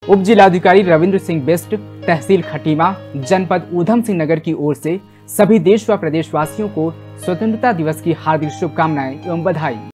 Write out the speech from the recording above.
उप जिलाधिकारी रविंद्र सिंह बिष्ट, तहसील खटीमा, जनपद ऊधम सिंह नगर की ओर से सभी देश व प्रदेशवासियों को स्वतंत्रता दिवस की हार्दिक शुभकामनाएं एवं बधाई।